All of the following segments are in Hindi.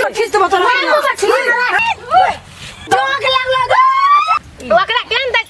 तो खींच दे बता जोक लागला दे ओकरा केन दे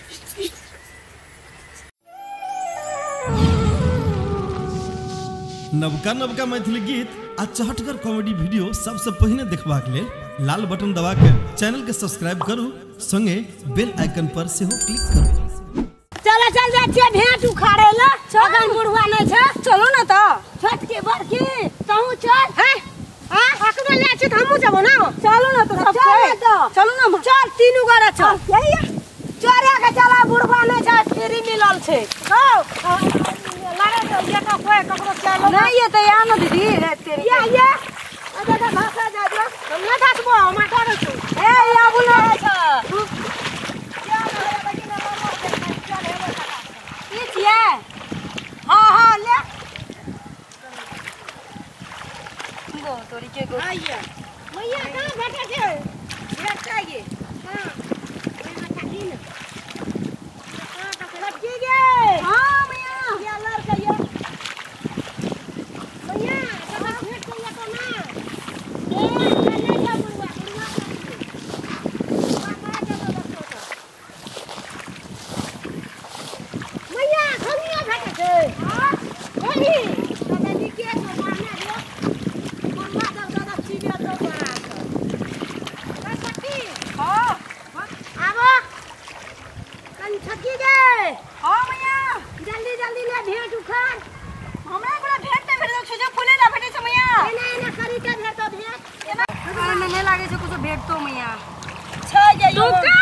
नवका नवका मैथिली गीत आ चहटगर कॉमेडी वीडियो सबसे पहले देखबाक लेल लाल बटन दबा के चैनल के सब्सक्राइब करू संगे बेल आइकन पर सेहो क्लिक करू। चल चल जा छे भेंट उखाड़े ला अगन बुढ़वा नै छ चलो न त छठ के बरकी तहु चल है आ अकनो ले छ हमहु जबो ना चलो न त चलो न चल तीनू गोरा चल यही चोरे के चला बुढ़वा नै छ फ्री मिलल छै हो लारे तो ये का कोई ककरो चलो नहीं ये तो या न दीदी है तेरी ये अदा भाषा जा जो न दासबो माटा रे छु ए या बुला छ क्या रे बगी न चल हे ई छिए हां ले गो तोरी के गो आइए मैया कहां बैठे छे रखा ये हां मैया काटी न हां का लटकी गे हां मैया या लड़का ये मैया कहां भेट कइया तो ना ए चले जा बुढ़वा मैया खनिया भेटे छे हां ओही दादी के तो मारना रे बुढ़वा दादा चीबिया तो बड़ा का सकी हां आबो कन छकी गे हां मैया जल्दी जल्दी ले भेंट उखाड़ हमरा एकरा भेंट नै भेटल छ जे फूले ना भेटे छ मैया एना एना करी के भेट तो भेंट एना नै लागे छ कुछ भेट तो मैया छ जे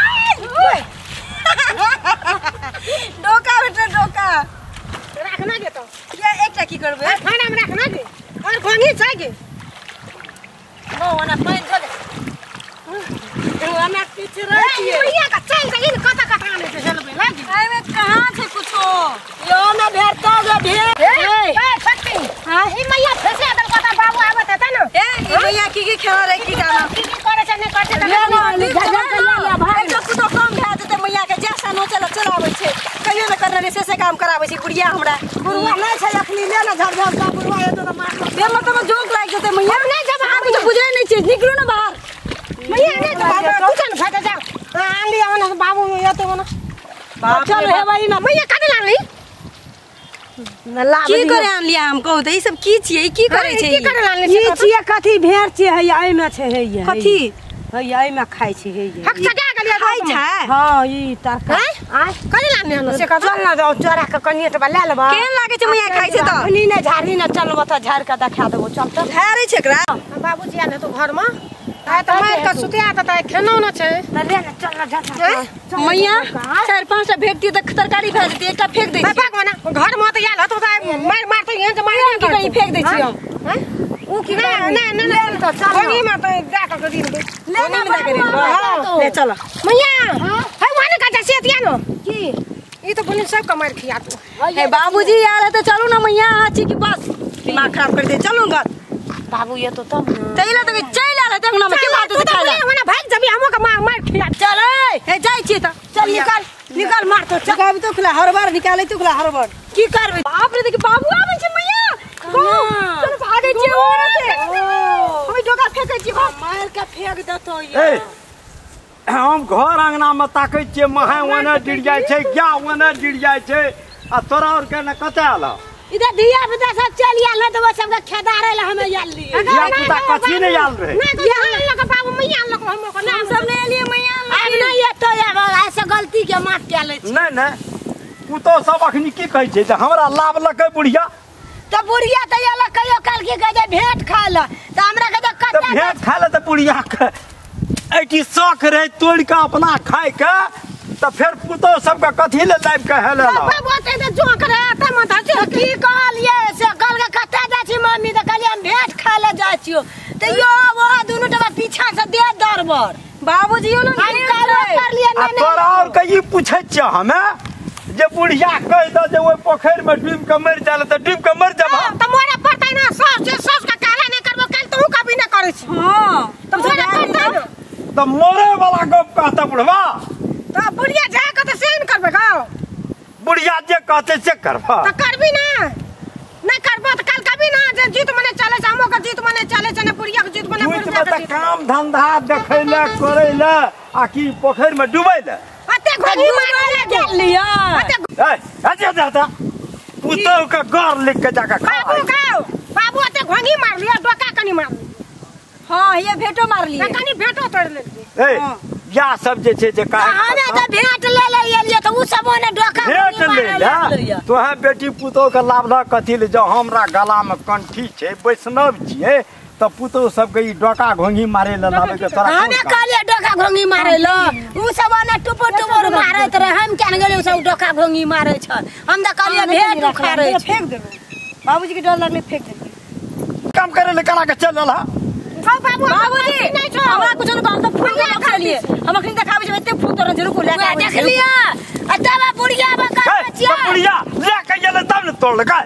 डोका बेटा डोका रखना के तो ये एकटा की करबे खाना में रखना के और खोनी छै के वो ओना पाइन छ दे ओना पीछे रह छिए मैया का चल गई कता कता आने से चल पे लागी ए में कहां छै कुछो यो में भेटता गे भेट ए छक्की हां ई मैया फसे दल कता बाबू आवत है न ए ई मैया की खेला रे की गाना की करे छ ने करते त झगड़ा कर ले भाई एक कुतो कम भे देते मैया के जैसा नो चलावे छै कहियो न करने से काम करावे छै बुढ़िया हमरा बुढ़वा नै छै अखनी ले न झड़ झड़ का बुढ़वा एतो त मार बे मतलब जोक लाग जेते मैया नै जब आप तो बुझे नै छै निकलो न बाहर मैया नै बाबू कुछ न फटा जा आन लिया न बाबू एतो न चल हे भाई ना मैया कते लानली की करे आन लिया हम कहू त ई सब की छियै की करे छै की करे लानली ई छियै कथि भेड़ छै है आई में छै है ये कथि है आई में खाइ छै है ये हक सटा गलिया खाइ छै हां ई तरका आ कने लानली हम से का चल ना जाओ चोरा के कनिए त ले लेबा केन लागे छै मैया खाइ छै त अपनी ने झाड़ी न चलबो त झाड़ के देखा देबो चल त झाड़े छै एकरा बाबूजी आने तो घर में आ त मार के सुतिया त खेनो न छै त ले न चल न जा मैया चार पांच टा भेटती त तरकारी खा जेती एकटा फेक दै छी भगवान घर में त याल हतो मार मार त यहां से मार के कहीं फेक दै छी हम ऊ की ना तो चल कोनी में तो जा के दी दे ले ना ले चल मैया है माने का से दिया न की ई तो बने सब कमार खिया तू हे बाबूजी यार है तो चलो ना मैया आची की बस दिमाग खराब कर दे चलो घर बाबू ये तो तब चला तो चल आ तक ना के बात दिखा ले मने भाग जबी हमो का मार खिया चल हे जाई छी त चल निकाल मार तो चगाबी तो खुला हर बार निकाले तो खुला हर बार की करबे बाप रे देखि बाबू आबै छै मैया चल भागे छी ओरे से हम डोका फेंकै छी मार के फेंक देतो ये हम घर अंगना में ताकै छी महा ओने गिर जाय छै क्या ओने गिर जाय छै आ तोरा और के न कते आला इधर धिया पुता सब चल आल न तो वो सब खेदारे ला हमें याल लिए धिया पुता कथि ने याल रहे ना यहाँ लग बाबू मैया लग हम को नाम सब ले लिए मैया नहीं ये तो यार ऐसे गलती के माफ के ले नहीं तू तो सब अखनी की कहै छै त हमरा लाभ लकै बुढ़िया त बुढ़िया त याला कहियो काल के गजे भेंट खा ल त हमरा के त कटा भेंट खा ले त बुढ़िया के एटी शौक रहे तोड़ के अपना खाए के त फिर पुतो सब के कथि ले लाइव के हेले ला बाबू ते त जोक रे त मत की कहलिए से कल के कटा जा छी मम्मी त कहलिए हम भेंट खा ले जा छियो त यो वो दुनु टबा पीछा से दे दरबर बाबूजी यो न कर लिए ना तोरा और कई पूछै छ हमें जे बुढ़िया कह दो जे ओइ पोखर में डूब के मर जाले त डूब के मर जाबा त मोरे पड़तै ना सस का काला नहीं करबो कल तू कभी ना करै छी हां त मोरे पड़तै ना त मोरे वाला गप कहता बुढ़वा त बुढ़िया जा के त सेन करबे गो बुढ़िया जे कहते से करबा त करबी ना नहीं करबो त कल कभी ना जे जीत मने चले छै हमो के जीत मने चले छै ने पुरिया के जीत मने पुरिया के काम धंधा देखैला करैला आ की पोखर में डुबैला अते घोड़ी मारे गेल लिया ए अजे दादा पुतो का घर लिख के जाके खा बाबू अते घोड़ी मार लिया डोका कनी मार हां ये भेटो मार लिया कनी भेटो तोड़ ले ए या सब जे छै जे काहे हमे त भेट ले लिए त उ सब ने डोका भेट ले तो है बेटी पुतो के लाभला कथि ले जो हमरा गला में कंठी छै वैष्णव छियै त पुतो सब के ई डोका घोंगी मारे ल लावे के तोरा हमे कहलिए डोका घोंगी मारे ल उ सब ने टुपो टुपो मारत रहे हम केन गेले उ सब डोका घोंगी मारे छ हम त कहलिए भेट उखाड़े फेंक देबे बाबूजी के डर लगने फेंक देबे काम करे ले कला के चल रहा बाबूजी हमरा कुछ न काम त फूल खा लिए हम अखनी देखाबे छै एते फूल तोरा जरूर को लेके देख लिया अतवा बुढ़िया बका बचिया बुढ़िया लेके गेले तब न तोड़ लगा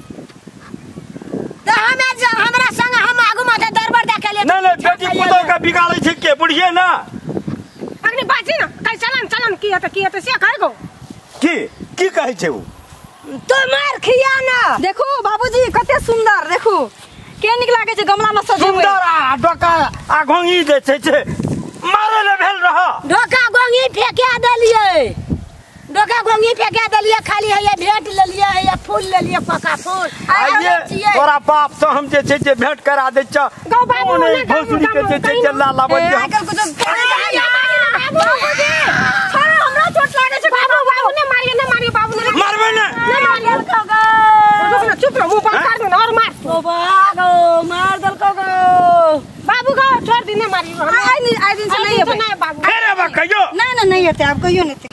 त हमे हमरा संग हम आगु माथे दरबार देखे ले नहीं बेटी पुतो का बिगाड़े छै के बुढ़िए ना अखनी बाजी ना कल चलन की त से कह गो की कहै छै उ तो मार खिया ना देखो बाबूजी कते सुंदर देखो के निक लागे छै गमला में सजे हुए सुंदर आ डोका आ घोंगी दे छै मारे ले भेल रह डोका घोंगी फेंका देलिए डोका घोंगी फेंका देलिए खाली है ये भेट ले लिए है ये फूल ले लिए पका फूल आइए तोरा बाप से हम जे छै भेंट करा दे छ गौ बाबू ने भोसड़ी के जे छै ला लाबे आजकल कुछ बाबूजी छोड़ हमरा चोट लागे छै बाबू ने मारिए बाबू ने मारबे ना मार दल गो चुप रहो मुंह बंद कर दो और मार ओ बागो मार दल गो बाबू को छोड़ दी ने मारी आई दिन से नहीं है बाबू अरे बा कहियो नहीं है आप कहियो नहीं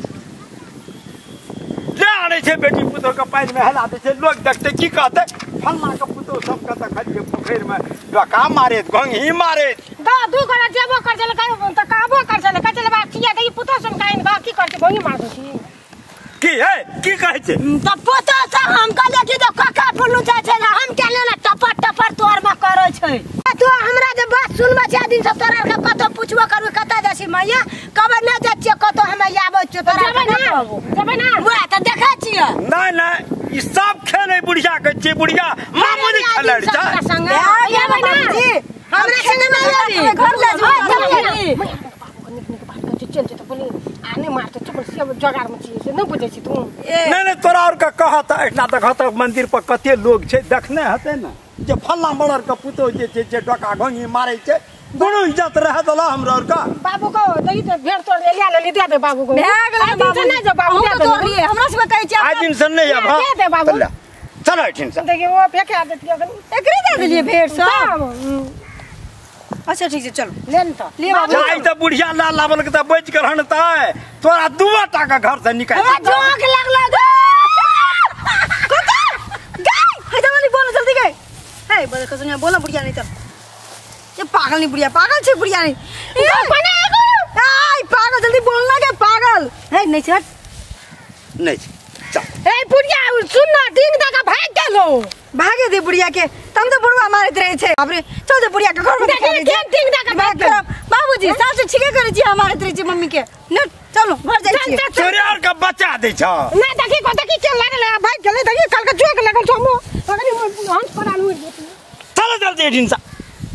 जाने छै बेटी पुतो के पानी में हला दे छै लोग देखते की कहते फल्ला के पुतो सब के त खलिए पोखर में डोका मारे घोंगी मारे दू गोरा जेबो कर चले त कहबो कर चले बात किया दे पुतो सुन काइन बा की करते घोंगी मार दे की है की कहै छै त पुतो से हम कहले कि तो काका फुल्लू जाय छै ना हम केले ना टपर तोर में करे छै तो हमरा जे बात सुनबा छै दिन सब तोरा के कतो पूछबो करबे कता जासी मैया कबे न जा छिए कतो हमे आबै छै तोरा जेबे ना बुआ त देखै छिए नहीं ई सब खेले बुढ़िया के छै बुढ़िया मामूली खलड़ छै जेबे ना हमरा संग में आबी घर ले जा चल तो बोली आने मारते चुप से जगार में छी से न बुझै छी तू नहीं तोरा और का कहत एतना देखत मंदिर पर कते लोग छै देखने हते ना जे फल्ला मरर के पुतो जे डोका घोंगी मारे छै दोनों इज्जत रह दला हमरा और का बाबू को दई तो भेड़ तोड़ ले दे दे बाबू को बाबू नहीं जो बाबू दे तोड़ लिए हमरा से कहै छै आज दिन से नहीं अब दे दे बाबू चलो ठीक से देखिए वो फेंका देती है एकरे दे दिए भेड़ सब अच्छा ठीक है चलो ले तो ले बाबू चाय त बुढ़िया ला लावल के त बच कर हनतै तोरा दुआ टाका घर से निकाल जोक लगला गो कता गई हे जवानी बोल जल्दी गई हे बोल कसनिया बोला बुढ़िया नहीं तो ये पागल नहीं बुढ़िया पागल छे बुढ़िया नहीं बने आई पागल जल्दी बोलना के पागल हे नहीं छट नहीं चल ए बुढ़िया सुन ना डिंग दागा भाग गेलो भागे दे बुढ़िया के तुम तो बुढ़वा मारत रहे छे बाप रे चल दे बुढ़िया के घर में देख के डिंग दागा भाग गेलो बाबूजी सास छिके करे छी हमारे तरे छी मम्मी के न चलो घर जाई छी तोरे और का बचा दे छ ना देखी को देखी के लागले भाग गेले देखी कल के जोक लागल छ मो अगनी हंस पर आलू चल जल्दी दिन सा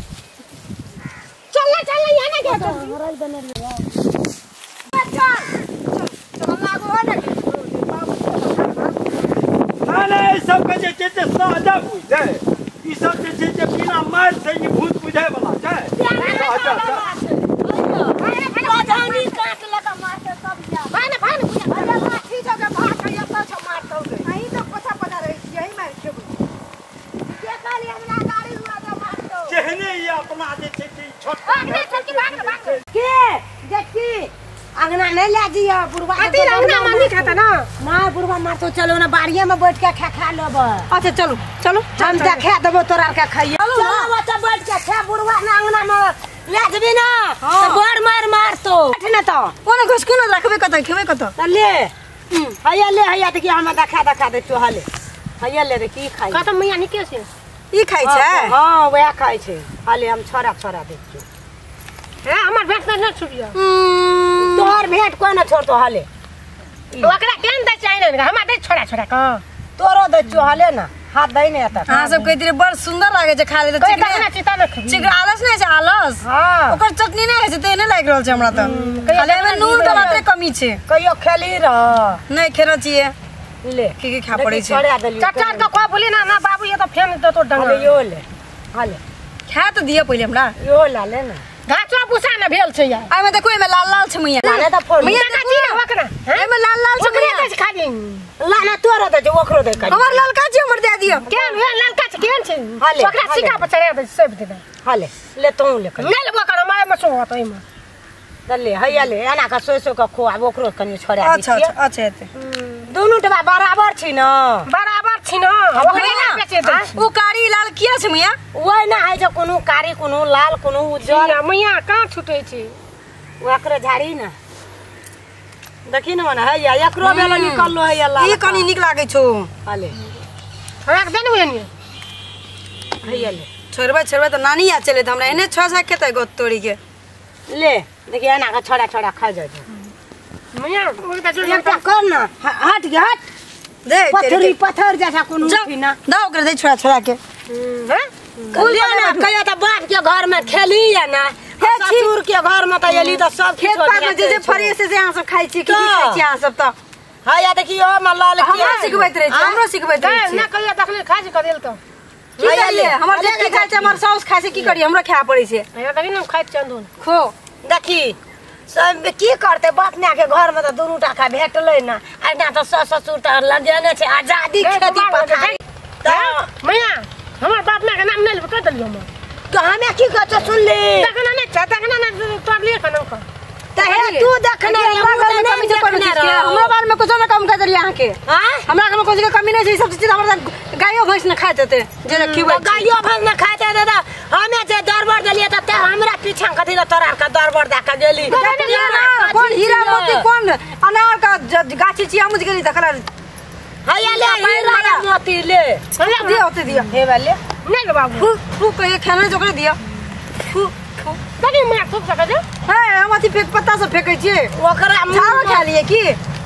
चल यहाँ ना गया तो राई बने चल लागो है ना नहीं सब के जे साजा बुझे ई सब जे बिना मार से ई भूत बुझे वाला छै राजधानी काट लगा मारते सब जा भान बुझा लाठी जगह भाग के एत छ मारतो अही तो पछा रही छी यही मार खेबो के काली हमरा गाड़ी उड़ा दे मारतो जेहने ई अपना जे छै छोट भाग चल के भाग के देखी अंगना नहीं ले जिया बुढ़वा आती अंगना में नहीं खाता ना ना बुढ़वा मार तो चलो ना बाड़िए में बैठ के खा लेब अच्छा चलो हम देखा देबो तोरा के खाइए चलो बच्चा बैठ के खा बुढ़वा ना अंगना में ले जबी ना तो बड़ मार तो ना तो कोनो घुस कोनो रखबे कत खेबे कत ले हैया देखि हम देखा दे तो हाले हैया ले देखि खाइ कत मैया निके से ई खाइ छै हां वह खाइ छै हाले हम छोरा देखियो है हमर भेट न छुबिया तोहर भेट कोई न छोड़ तो हाले ओकरा केन दे चाहिए ना हमरा दे छोड़ा का तोरो दे जो हाले ना हाथ दई नहीं आता हां सब कहती रे बड़ सुंदर लागे छै खा ले त चिकन आलस नहीं छै आलस हां ओकर चटनी नहीं छै ते नहीं लाग रहल छै हमरा त खाली में नून टमाटर कमी छै कहियो खेली रह नहीं खेना चाहिए ले की खा पड़े छै चचार का खा बोली ना बाबू ये तो फेन दे तो डंगा यो ले हाले खा तो दिया पहले हमरा यो ला ले ना घाचवा पुसा ना भेल छै यार आइ में देखो एमे लाल लाल छै मैया लाने त फोड़ मैया ना छी ओकरा एमे लाल लाल छै ओकरे त खा दे लाना तोरा त ओकरो दे का हमर ललका छै हमर दे दियो केन हे ललका छै केन छै ओकरा सिका पर चढ़ा दे सब दे हाले ले तो ले ले लेबो कर माय में सो होत एमे ले हैया ले एना का सोसो का खो आब ओकरो कनी छोड़ा दी अच्छा अच्छा एते दोनों टबा बराबर छी न बराबर छी न ओ कारी लाल किया छै मैया ओइ ना है जे कोनो कारी कोनो लाल कोनो उज्जर मैया कहां छुटे छै ओकरे झाड़ी ना देखि न मने हैया एकरो बेला निकललो हैया लाल ई कनी निक लागे छौ हाले रख दे न ओनी हैया ले छोरबे त नानी आ चले त हमरा एने 6 खेतै गोत तोड़ी के ले देखि एना का छोड़ा छोड़ा खा जाय मैया एकटा कर ना हट गे हट दे पत्थरी पत्थर जैसा कोनो थी ना दा ओकरे दे छोड़ा के हैं ले ना कहिया त बाप के घर में खेली या ना ससुर के घर में त एली त सब खेत पात में जे फरिए से अहाँ सब खाइ छी की खाइ छी अहाँ सब त हां देखियो हम लाल हमरा सिखबैत रहे छी हमरो सिखबैत रहे छी ना कहिया देखले खाइ छी कदेल त हां ले हमर जे की खाइ छै हमर साउस खाइ छै की करी हमरा खा पड़ै छै हां देखि न खाइत चंदन खो देखी सब की करते बपना के घर में त दुनू टाका भेटलै ना आ ना त ससुर त लगेने छै आजादी खेती पथारी त मैया हमर बापना के नाम नै लेब क देलियो हम तो हमे की कहत सुन ले देखना नै छ देखना नै तबले कनो क त हे तू देखने हमरा बाल में कुछ ना कम कर देलिए अहाँ के हां हमरा घर में कुछ के कमी नै छै सब चीज हमरा गायो भैंस न खाइत हेते जे खिबै गायो भैंस न खाइत हेते त हमे जे दरबार देलिए त हमरा पीछा कथि ल तोरा का दरबार दा के गेली कौन हीरा मोती कौन अनार का गाछी छी हम गेली देखला हैया ले हीरा मोती ले दिया होते दिया हे वाले नै रे बाबू फू कहे खाना जोकरे दिया फू देखि मैं खूब सके दे है हम अथी फेक पत्ता से फेकै छी ओकरा खाओ खा लिए की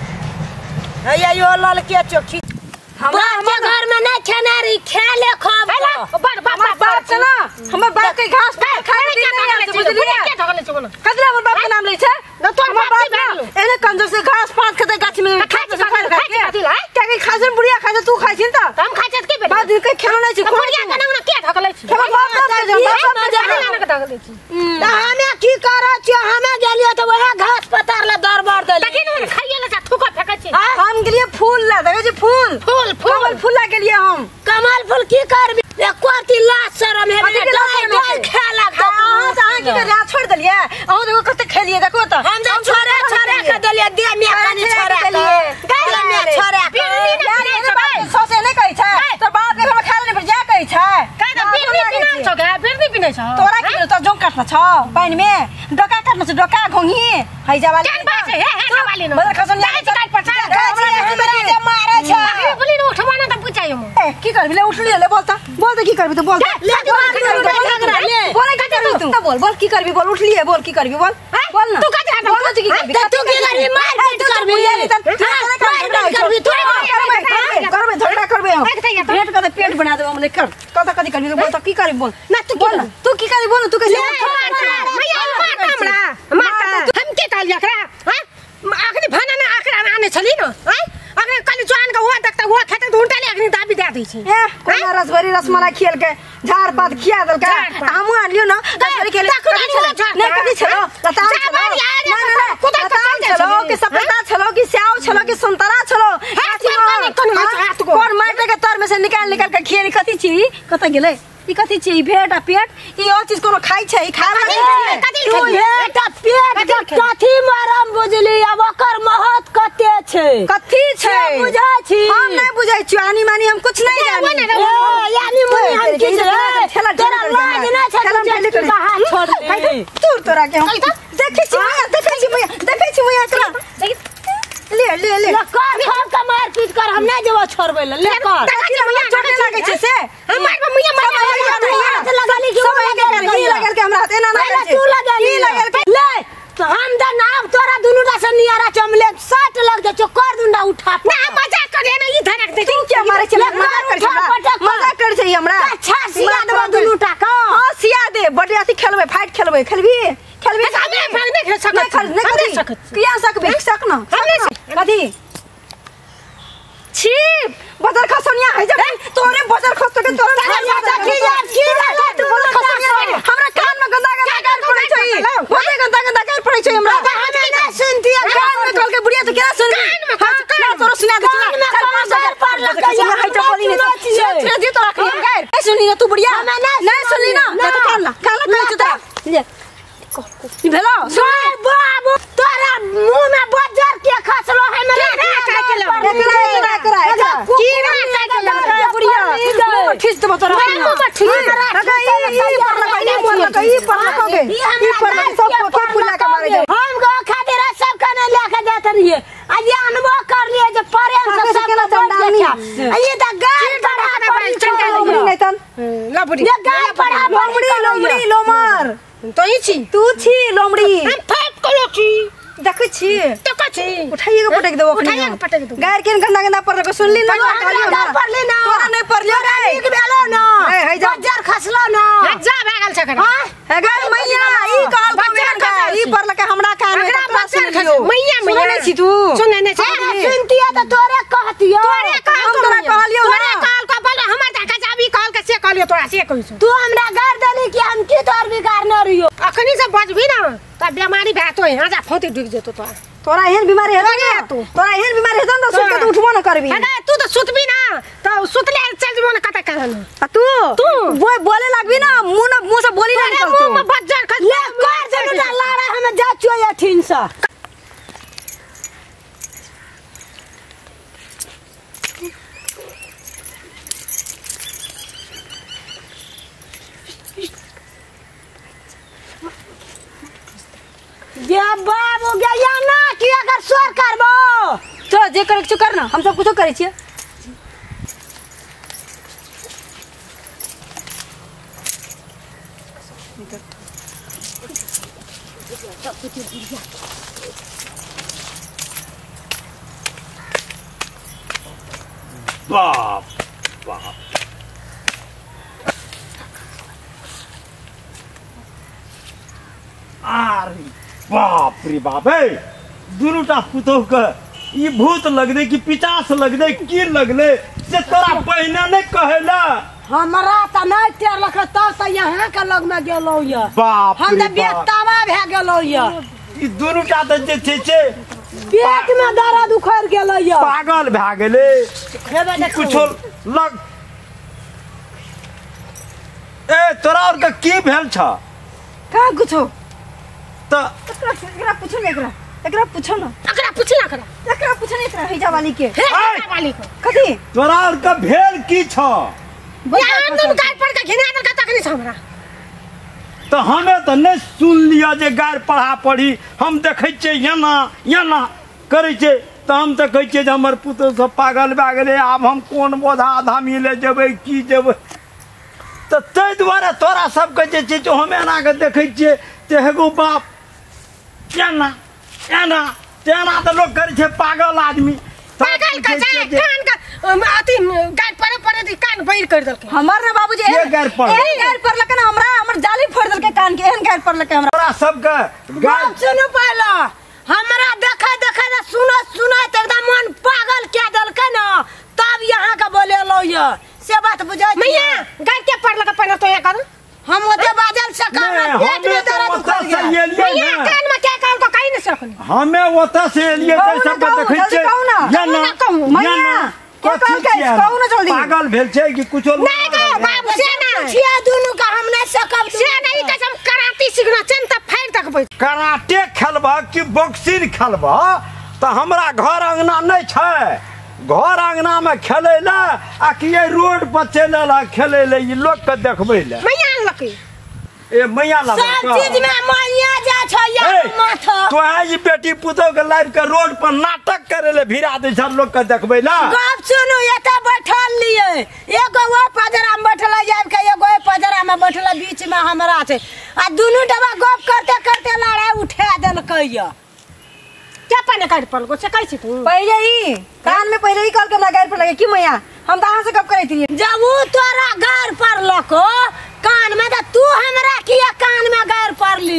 हैया यो लाल के चोखी हमरा घर में नै खेनारी खेले खब बड़ बाप चला हमर बाप के घास खाए के नहीं आते बुझलिए के ठगले छ कोन कतला हमर बाप के नाम लै छै न तोर बाप एने कंजर से घास पात खेते गाछ में खाए के क्या के खासन बुढ़िया खाए तू खाइ छिन त हम खाइ छ के बाद के खेलो नै छी बुढ़िया के नाम के ठगले छी हमर बाप के जाने के ठगले छी त हमे की करै छी हमे गेलियो त वहे घास पतार ले दरबार देली लेकिन हम खाइए ले ठुका फेकै छी हम गेलिए फूल ला देखै छी फूल कमल फूल ला गेलिए हम कमल फूल की करबी एक कोती लाश शरम है डाल खेला त अहाँ की कर छोड़ देलिए अहाँ देखो कते खेलिए देखो त हम छोरे छोरे के देलिए दे में कनी छोरे के में छोरे के सोचे नै कहै छै तो बाप के घर में खाए नै पर जा कहै छै का त बिरनी पिना छ के बिरनी पिनै छ तोरा की त जों काटना छ पानी में डका काटना छ डका घोंगी है जा वाली केन बात है हे वाली न मदर खसन लाइ काट पर हमरा मारे छ बोली न उठवा न त पुछायो म ए की करबी ले उठली ले बोल त की करबी तू बोल बोल की करबी बोल उठली है बोल की करबी बोल बोल ना तू का बोल तू की करबी तू की करबी मार पीट करबी करबे झगड़ा करबे पेट का पेट बना देबो हम ले कर कथि करबी बोल त की करबी बोल ना तू बोल तू की करबी बोल तू कैसे हम के कहल एकरा हां आखनी भाना ना आखरा आने छली न हां अगर कल जान का हुआ तक हुआ खेत ढूंढा ले अखनी दाबी दे दै छी ए कोना रसभरी रसमलाई खेल के झाड़ पात खिया देल का हम आनियो न रसभरी खेल नहीं कथि छलो लता छलो कि सपेता छलो कि स्याव छलो कि संतरा छलो कौन माटे के तर में से निकाल के खेली कथि छी कत गेले ई कथि छी भेट आ पेट ई और चीज कोनो खाइ छै खावा कथि भेट पेट के कथि मरम बुझली अब ओकर महत कते छै कथि छै बुझै छी हम नहीं बुझै छी आनी मानी हम कुछ नहीं जानी यानी मुनी हम की छै तेरा लाज ना छै बाहर छोड़ दे तू तोरा के हम देखै छी भैया एकरा ले ले ले कर हम का मार पीट कर हम नहीं जेबो छोड़बै ले कर चोट लागे छै से हमार मम्मी लगली कि लगल के हमरा एना ना तू लगल ले तो हम द नाम तोरा दुनु दा से नियारा चमले 60 लग दे चो कर दुंडा उठा ना मजाक करे ना ई धड़क दे तू क्या मारे चला मजाक कर खेलबे खेलबी खेलबी हमें भागने खेल सकत नहीं खेल नहीं सकत किया सकबे सक ना कथी छी बजर खसनिया है जब तोरे बजर खस तो के तोरे की यार तू बजर खसनिया हमरा कान में गंदा गंदा गाल पड़े छै बहुते गंदा गंदा गाल पड़े छै हमरा हमें ना सुनती है कान में कल के बुढ़िया तो क्या सुन कान में कान तोरा सुना दे चल पास पार लग गया है तो बोली नहीं छे दे तोरा के गाल नहीं सुनी ना तू बुढ़िया नहीं सुनी ना तो कान ला चुता ले ई भेलो सुन बाबू तोरा मुंह में बजर के खसलो है मेरे एकरा की ना बुढ़िया खींच दे तोरा ई पर सब को पुला के मारे हम गो खातिर सब कने लेके जात रहिए आज अनबो कर लिए जे प्रेम से सब के चंडाली ये त गाल बढ़ा चंडाली नहीं तन ला बुढ़िया गाल बढ़ा लोमड़ी लोमर तो ही छी तू छी लोमड़ी हम फाट कलो छी देखै छी उठाइए के पटक देबो उठाइए के पटक दो गायर के गंदा गंदा पर सुन ली ना पर ले ना तोरा नहीं पर ले रे एक बेलो ना हे जा बजर खसलो ना जा भागल छ कर हां गाय मैया ई काल बजर का ई पर लके हमरा कान में बजर खस मैया मैया सुनै छी तू सुनै नै छी सुनती है तो तोरे कहतियो तोरे तोरा कहलियो ना काल का बोल हमर देखा जाबी काल के से कहलियो तोरा से कहू तू हमरा गार देली कि हम की तोर बिगाड़ न रहियो अखनी से बजबी ना त बीमारी भातो है जा फोती डुब जेतो तोरा एहन बीमारी है ना तोरा एहन बीमारी है त सुत के उठबो न करबी तू तो सुतबी ना त सुतले चल जबो न कता कहन तू बोले लागबी ना मुंह से बोली ना निकल तू मुंह में बज्जर खस ले कर जनु लाड़ा हम जा चोया ठीन सा या बाबू गया ना कि अगर स्वर करबो तो जे करे छ कर ना हम सब कुछ करे छिए बाप बाप अरे बाप रे बाप है दुनुटा पुतोह के ई भूत लगने की पिचास लगने की लगने से तोरा पहिने नहीं कहेला हमरा त नहीं टेर लख तब त यहां के लग में गेलो या बाप हम त बेतावा भे गेलो या ई दुनुटा त जे छे पेट में दर्द उखड़ गेलो या पागल भे गेले कुछ लग ए तोरा और का की भेल छ का कुछो त एकरा पूछो ना एकरा पूछो ना एकरा पूछो ना एकरा हिजा वाली के वाली को कथी तोरा और का भेल की छ यार तुम गाय पढ़ के घिना कर तकनी छ हमरा तो हमें तो नहीं सुन लिया जे गाय पढ़ा पढ़ी हम देखे छे याना करे छे तो हम तो कहे छे जे हमर पुत्र सब पागल भए गेले आब हम कोन बोधा आधा मिले जेबै की जेबै तो तै द्वारा तोरा सब के जे छे जो हमें एना के देखे छे तेहगो बाप याना तो लोग करे छे पागल आदमी पागल का कान का अति गाय पड़े दी कान बैर कर दलके हमर ना बाबूजी ये गाय पर लके ना हमरा हमर जाली फोड़ दलके कान के एहन गाय पर लके हमरा तोरा सब के गाय सुनो पहला हमरा देखा ना सुनो त एकदम मन पागल के दलके ना तब यहां का बोले लो ये से बात बुझै मैया गाय के पर लके पहले तो ये कर हम ओते बाजल सका पेट में दर्द उखड़ गया मैया कान में क्या काम को कहीं नहीं सकनी हमें ओता से लिए त सब के देखे छे याना कहू ना जल्दी पागल भेल छे कि कुछो नहीं का बाबू से ना छिया दोनों का हम नहीं सकब से नहीं कसम कराटे सीखना चन त फाड़ तक कराटे खेलबा कि बॉक्सिंग खेलबा त हमरा घर अंगना नहीं छे घर अंगना में खेले ला आ कि ये रोड पर चले ला खेले ले ये लोग के देखबे ले मैया लकी ए मैया ला सब चीज में मैया जा छ या माथा तो है ये बेटी पुतो के लाइव के रोड पर नाटक करे ले भिरा दे सब लोग के देखबे ला गप सुनो एता बैठल लिए एगो वो पजरा में बैठल जाब के एगो पजरा में बैठल बीच में हमरा छै आ दोनों डबा गप करते लड़ाई उठा देलकै क्या पाने काट पड़ को चकाई छी तू पहले ही कान में पहले ही कल के गाड़ पर लगे कि मैया हम कहां से कब करे थी जब वो तोरा गाड़ पर लको कान में तो तू हमरा किया कान में गाड़ पर ली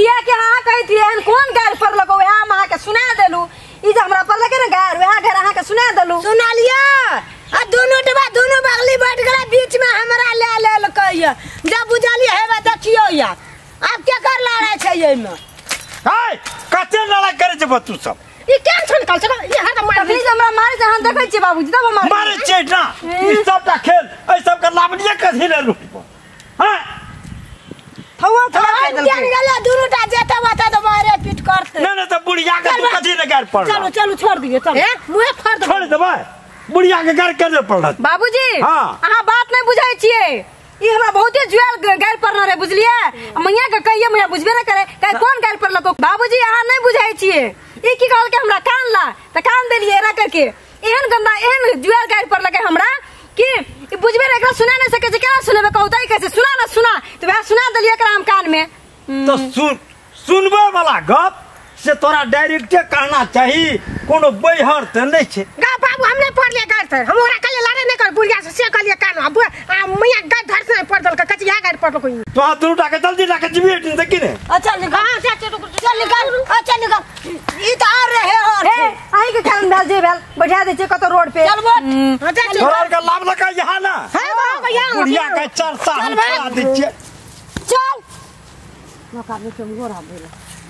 किया के हां कहती है कौन गार पर लगो हम आ के सुना देलू ई जे हमरा पर लगे ना गार वहां गार आ के सुना देलू सुना लिया आ दोनों बगली बैठ गला बीच में हमरा ले कहिए जब बुझाली हेबे देखियो यार अब क्या कर लड़ाई छै ये में हाय कते लड़ाई करे छै बतू सब ई टेंशन कल छ ये हर मार प्लीज हमरा मारे से हम देखै छी बाबूजी तब हम मारे छै ना ई सबटा खेल ए सब के लाभलिए कथि ले लू हां थवा क्या गले दोनों टा जेता बता तो मारे पीट करते नहीं तो बुढ़िया के तू कथि ले गार पड़ चलो छोड़ दिए चलो मुंह फाड़ दो छोड़ देबै बुढ़िया के गार के पड़ बाबूजी हां अहाँ बात नहीं बुझाई छिए ई हमरा बहुते जुएल गार पर रे बुझलिए मैया के कहिए मैया बुझबे ना करे काहे कोन गार पर लको बाबूजी अहाँ नहीं बुझाई छिए ई की कहल के हमरा कान ला त कान देलिए रा करके एहन गंदा एहन जुएल गार पर लगे हमरा कि बुझबे रे एकरा सुना नहीं सके जे केना सुनेबे कहतै कैसे सुना तो वह सुना देलिए एकरा हम कान में तो सुनबे वाला गप से तोरा डायरेक्टे कहना चाहिए कोनो बैहर त नहीं छे गा बाबू हमने पढ़ लिया गार तर हम ओरा कले लड़े नहीं कर बुढ़िया से कहलिए कान अब मैया गार धर से पढ़ दल का कचिया गार पढ़ कोई तो हां तू उठा के जल्दी लाके जीबे टिन से किने अच्छा निकाल चल निकाल ई तो आ रहे और हे आई के कान डाल जे भेल बैठा दे छै कतो रोड पे चल बोल चल तोरा का लाभ लगा यहां ना हां बाबू यहां बुढ़िया का चरसा हम खा दे चल नौकर में तुम गोरा बोला